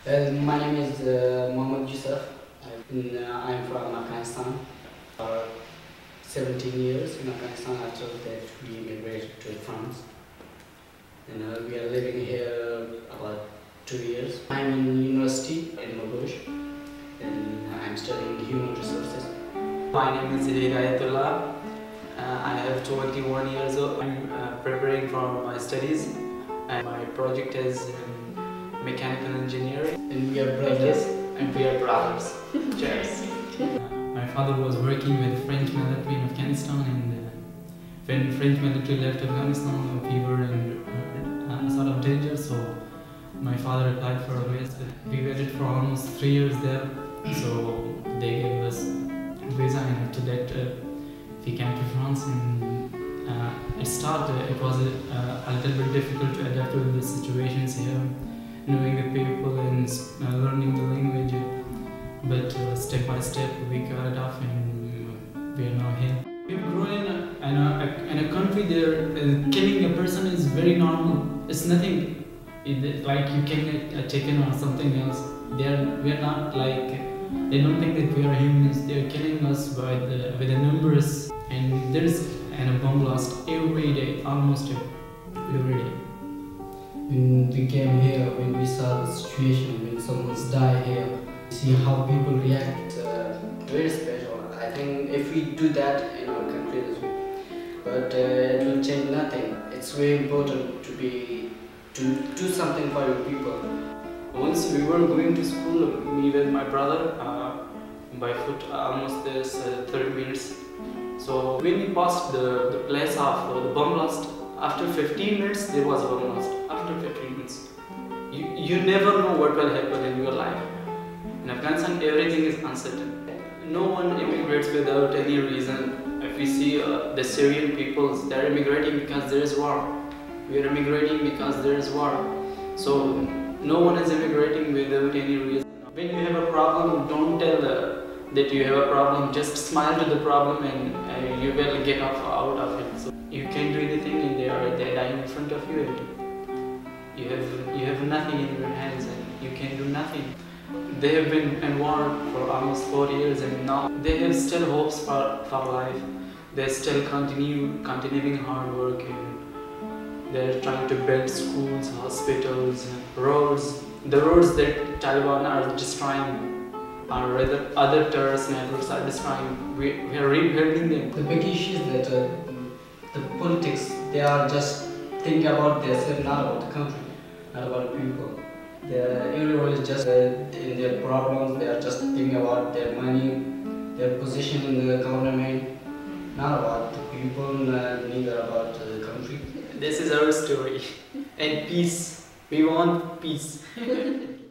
My name is Mohammad Yusuf. I'm from Afghanistan. 17 years in Afghanistan after that we immigrated to France. And we are living here about 2 years. I'm in university in Mogush and I'm studying human resources. My name is Hidayatullah. I have 21 years old. I'm preparing for my studies and my project is in mechanical engineering. And we are brothers. And we are brothers. Cheers. My father was working with French military in Afghanistan, and when French military left Afghanistan, we were in a sort of danger, so my father applied for a visa. We waited for almost 3 years there, so they gave us a visa, and after that we came to France. And it was a little bit difficult to adapt to the situations here, knowing the people and learning the language, but step by step we got it off and we are now here. We've grown in a country there killing a person is very normal. It's nothing like you killing a chicken or something else. We are not like, they don't think that we are humans. They are killing us with the numbers, and there's a bomb blast every day, almost every day. When we came here, when we saw the situation, when someone's died here, see how people react, very special. I think if we do that in our country as well, but it will change nothing. It's very important to do something for your people. Once we were going to school, me with my brother, by foot, almost there's 30 minutes. So when we passed the place of the bomb blast, after 15 minutes there was a bomb blast. After 15 minutes, you never know what will happen in your life. In Afghanistan, everything is uncertain. No one immigrates without any reason. If we see the Syrian peoples, they're immigrating because there is war. We are immigrating because there is war. So no one is immigrating without any reason. When you have a problem, don't tell that you have a problem. Just smile to the problem and you will get out of it. So you can't do anything, and they're dying in front of you. You have nothing in your hands and you can do nothing. They have been in war for almost 4 years, and now they have still hopes for life. They still continuing hard work, and they're trying to build schools, hospitals, roads. The roads that Taliban are destroying, or rather other terrorist networks are destroying, we are rebuilding them. The big issue is that the politics, they are just thinking about themselves, not about the country, not about the people. Everyone is just in their problems. They are just thinking about their money, their position in the government, not about the people, neither about the country. This is our story. And peace. We want peace.